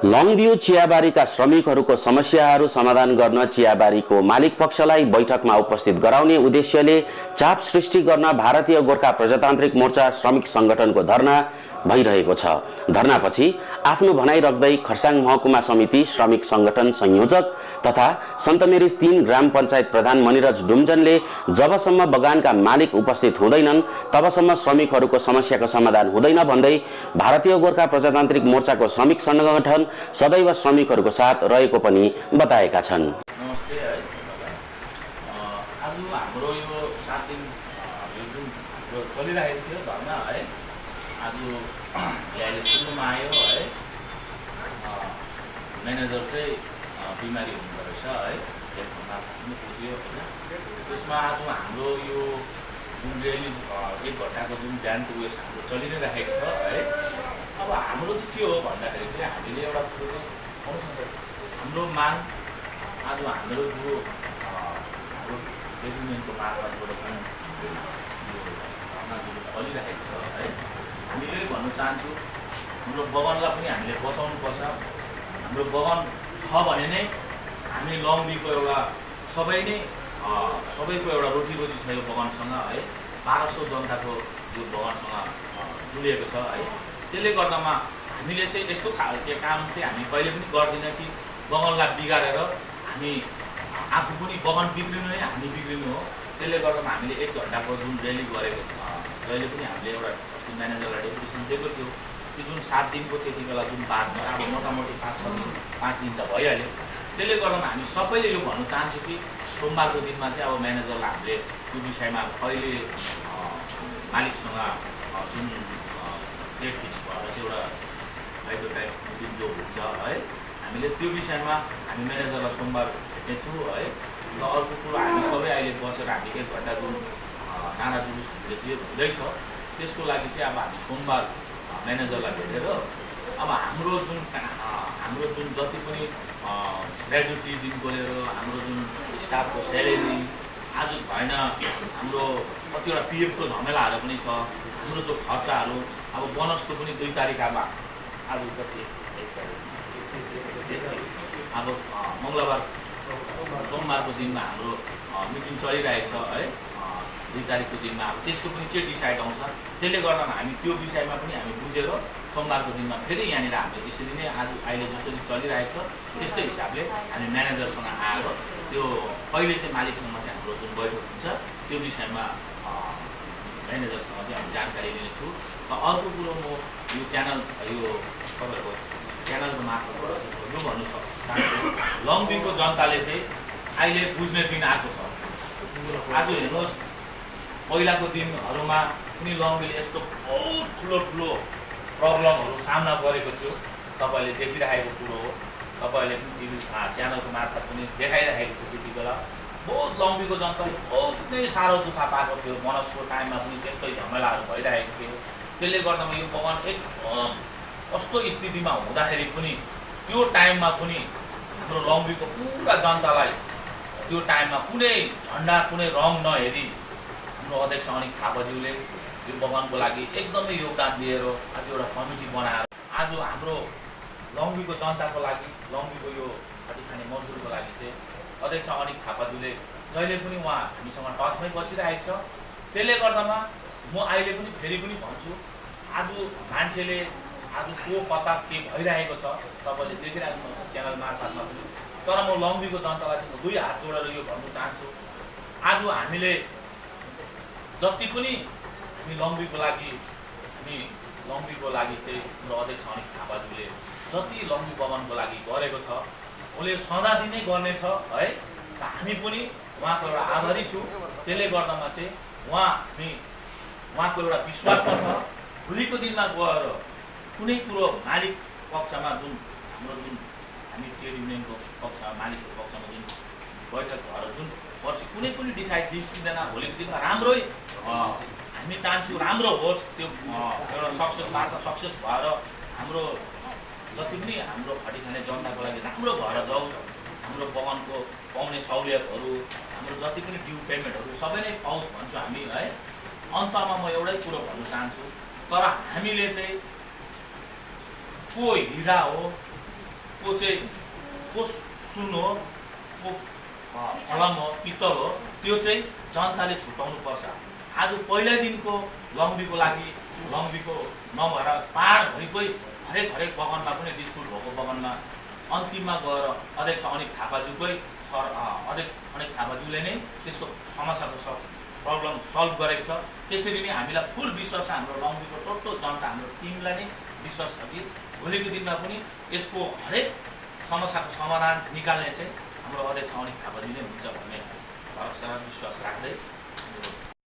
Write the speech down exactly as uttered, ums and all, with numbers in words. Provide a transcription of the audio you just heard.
लङभ्यू चियाबारीका श्रमिकहरूको समस्याहरू समाधान गर्न चियाबारीको मालिक पक्षलाई बैठकमा उपस्थित गराउने उद्देश्यले चाप सृष्टि गर्न भारतीय गोर्खा प्रजातान्त्रिक मोर्चा श्रमिक संगठनको धरना भइरहेको छ। धरनापछि आफ्नो भनाइ राख्दै खरसाङ महकुमा समिति श्रमिक संगठन संयोजक तथा सन्त मेरिज तीन ग्राम पञ्चायत प्रधान मनिरज डुम्जनले जबसम्म बगानका मालिक उपस्थित हुँदैनन् तबसम्म श्रमिकहरूको समस्याको समाधान हुँदैन भन्दै भारतीय गोर्खा प्रजातान्त्रिक मोर्चाको श्रमिक संगठन सदैव श्रमिकहरूको साथ रहेको पनि बताएका छन्। नमस्ते है, आज हाम्रो यो सात दिन यो जुन चलिरहेको थियो धरना है, आज यहाँले सुन्नुमा आयो है, म्यानेजर चाहिँ बिमारी हुँदो रहेछ है, एकभन्दा पनि बुझ्यो होइन। त्यसमा आज हाम्रो यो जुन रेली एक घन्टाको जुन बिहानको उयो हाम्रो चलि नै राखेको छ है। अब हाम्रो चाहिँ के हो भन्दाखेरि चाहिँ हामीले एउटा कुरो चाहिँ आउनुहोस् हाम्रो माग आज हाम्रो जो हाम्रो युनियनको मार्फतबाट जुन चलिरहेको छ है, हामीले भन्न चाहन्छु हाम्रो बगानलाई पनि हामीले बचाउनुपर्छ। हाम्रो बगान छ भने नै हामी लङभ्यूको एउटा सबै नै सबैको एउटा रोटीरोटी छ यो बगानसँग है। बाह्र सौ जनताको यो बगानसँग जुडिएको छ है। त्यसले गर्दामा हामीले चाहिँ यस्तो खालको काम चाहिँ हामी कहिले पनि गर्दैन कि बगानलाई बिगारेर हामी आफू पनि बगान बिग्रिनु नै हामी बिग्रिनु हो। त्यसले गर्दामा हामीले एक घन्टाको जुन रेली गरेको जहिले पनि हामीले एउटा म्यानेजरलाई डेपुटेसन दिएको थियो। त्यो जुन सात दिनको त्यति बेला जुन बादमा अब मोटामोटी पाँच छ दिन पाँच दिन त भइहाल्यो। त्यसले गर्दामा हामी सबैले यो भन्न चाहन्छु कि सोमबारको दिनमा चाहिँ अब म्यानेजरलाई हामीले त्यो विषयमा कहिले मालिकसँग जुन डेट फिक्स भएर चाहिँ एउटा भएको टाइप जुन जो हुन्छ है, हामीले त्यो विषयमा हामी म्यानेजरलाई सोमबार भेट्नेछौँ है। र अर्को कुरो हामी सबै अहिले बसेर हामी एक घन्टा जुन नारा जुलुस जे हुँदैछ त्यसको लागि चाहिँ अब हामी सोमबार म्यानेजरलाई भेटेर अब हाम्रो जुन हाम्रो जुन जति पनि ग्रेजुटीदेखिको लिएर हाम्रो जुन स्टाफको स्यालेरी आज भएन, हाम्रो कतिवटा पिएफको झमेलाहरू पनि छ, हाम्रो जो खर्चाहरू अब बोनसको पनि दुई तारिक अब आज कति एक तारिक अब मङ्गलबार सोमबारको दिनमा हाम्रो मिटिङ चलिरहेको छ है, दुई तारिकको दिनमा अब त्यसको पनि के डिसाइड आउँछ। त्यसले गर्दामा हामी त्यो विषयमा पनि हामी बुझेर सोमबारको दिनमा फेरि यहाँनिर हामीले यसरी नै आज अहिले जसरी चलिरहेको छ त्यस्तै हिसाबले हामी म्यानेजरसँग आएर त्यो कहिले चाहिँ मालिकसँग चाहिँ हाम्रो जुन बैठक हुन्छ त्यो विषयमा म्यानेजरसँग चाहिँ हामी जानकारी लिनेछु। र अर्को कुरो म यो च्यानल यो तपाईँहरूको च्यानलको मार्फतबाट चाहिँ यो भन्नु चाहन्छु, लङभ्यूको जनताले चाहिँ अहिले बुझ्ने दिन आएको छ। आज हेर्नुहोस् पहिलाको दिनहरूमा पनि लङभ्यूले यस्तो बहुत ठुलो ठुलो प्रब्लमहरू सामना गरेको थियो, तपाईँले देखिरहेको कुरो हो। तपाईँले पनि टिभी च्यानलको मार्फत पनि देखाइरहेको थियो। त्यति बेला बहुत लङभ्यूको जनताले बहुत नै साह्रो दुःख पाएको थियो, बोनसको टाइममा पनि त्यस्तै झमेलाहरू भइरहेको थियो। त्यसले गर्दामा यो बगान एक कस्तो स्थितिमा हुँदाखेरि पनि त्यो टाइममा पनि हाम्रो लङभ्यूको पुरा जनतालाई त्यो टाइममा कुनै झन्डा कुनै रङ नहेरी हाम्रो अध्यक्ष अनिक थापाज्यूले यो बगानको लागि एकदमै योगदान दिएर आज एउटा कमिटी बनाएर आज हाम्रो लङभ्यूको जनताको लागि लङभ्यूको यो खटिखाने मजदुरको लागि चाहिँ अध्यक्ष अनिक थापाज्यूले जहिले पनि उहाँ हामीसँग टचमै बसिरहेको छ। त्यसले गर्दामा म अहिले पनि फेरि पनि भन्छु, आज मान्छेले आज को कता के भइरहेको छ तपाईँले देखिराख्नुहुन्छ च्यानल मार्फतमा पनि। तर म लङभ्यूको जनतालाई चाहिँ दुई हात जोडेर यो भन्नु चाहन्छु, आज हामीले जति पनि हामी लङभ्यूको लागि हामी लङभ्यूको लागि चाहिँ हाम्रो अध्यक्ष अनिक थापाज्यूले जति लङभ्यू बगानको लागि गरेको छ उसले सदा दिनै गर्नेछ है। हामी पनि उहाँको एउटा आभारी छु। त्यसले गर्दामा चाहिँ उहाँ हामी उहाँको एउटा विश्वासमा छ। भोलिको दिनमा गएर कुनै कुरो मालिक पक्षमा जुन हाम्रो जुन हामी ट्रेड युनियनको पक्षमा मालिकको पक्षमा जुन बैठक भएर जुन पर्सि कुनै पनि डिसाइड निस्किँदैन, भोलिको दिनमा राम्रै हामी चाहन्छु राम्रो होस्। त्यो एउटा सक्सेस मार्फत सक्सेस भएर हाम्रो जति पनि हाम्रो खटिखाने जनताको लागि राम्रो भएर जाओस्। हाम्रो बगानको पाउने सहुलियतहरू हाम्रो जति पनि ड्यू पेमेन्टहरू सबै नै पाओस् भन्छु हामी है। अन्तमा म एउटै कुरो भन्न चाहन्छु, तर हामीले चाहिँ को हिरा हो को चाहिँ को सुन हो, को फलम हो, पित्तल हो, त्यो चाहिँ जनताले छुटाउनुपर्छ। आज पहिला दिनको लम्बीको लागि लम्बीको नभएर पाहाडभरिकै हरेक हरेक बगानमा पनि डिस्प्युट भएको बगानमा अन्तिममा गएर अध्यक्ष अनिक थापाज्यूकै सर अध्यक्ष अनिक थापाज्यूले नै त्यसको समस्याको स प्रब्लम सल्भ गरेको छ। त्यसरी नै हामीलाई फुल विश्वास छ, हाम्रो लम्बीको टोटल जनता हाम्रो टिमलाई नै विश्वास छ कि भोलिको दिनमा पनि यसको हरेक समस्याको समाधान निकाल्ने चाहिँ हाम्रो अध्यक्ष अनिक थापाज्यू नै हुन्छ भन्ने भरोसा विश्वास राख्दै